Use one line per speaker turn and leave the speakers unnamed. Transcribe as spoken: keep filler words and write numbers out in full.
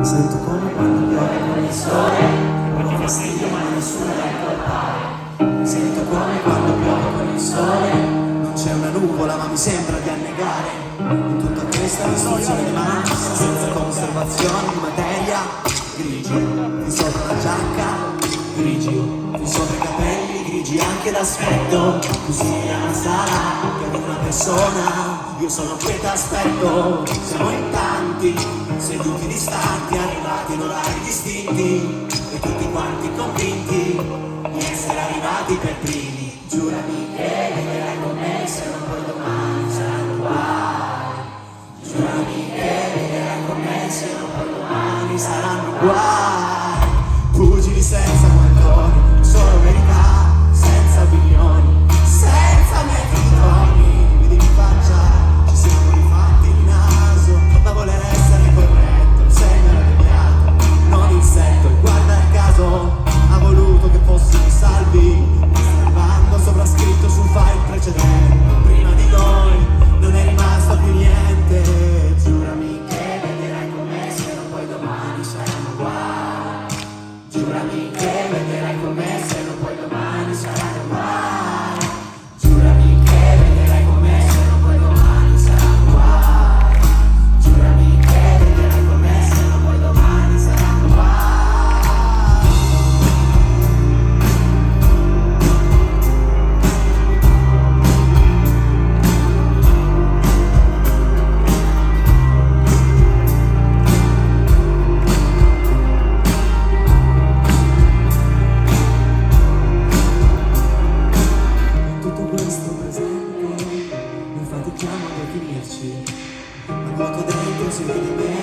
Sento come quando piove con il sole, non fa fastidio ma nessuno da incolpare. Sento come quando piove con il sole, non c'è una nuvola ma mi sembra di annegare. In tutta questa distruzione di massa, senza conservazione di materia, grigi, di sopra la giacca, grigi, di sopra i capelli, grigi anche d'aspetto. Tu sei una sala che è una persona, io sono qui t'aspetto. Siamo in tanti, seduti distanti, arrivati in orari distinti, e tutti quanti convinti di essere arrivati per primi. Giurami che vedrai con me, se non poi domani saranno guai. Giurami che vedrai con me, se non poi domani saranno guai. Pugili senza guantoni, solo verità, senza opinioni, senza metri toni. Vedi in faccia, ci siamo rifatti il naso, ma voler essere corretto, il segno era deviato, non il setto. E guarda il caso, ha voluto che fossimo salvi, osservando sovrascritto sul file precedente. Prima di noi non è rimasto più niente. Giurami che vedrai con me, se non poi domani saranno guai. Giurami che vedrai con me, se non poi domani saranno guai. Giurami che vedrai con me, se non poi domani saranno guai. Giurami che vedrai con me, se non poi domani saranno guai. Fatichiamo a definirci, ma vuoto dentro si vede bene.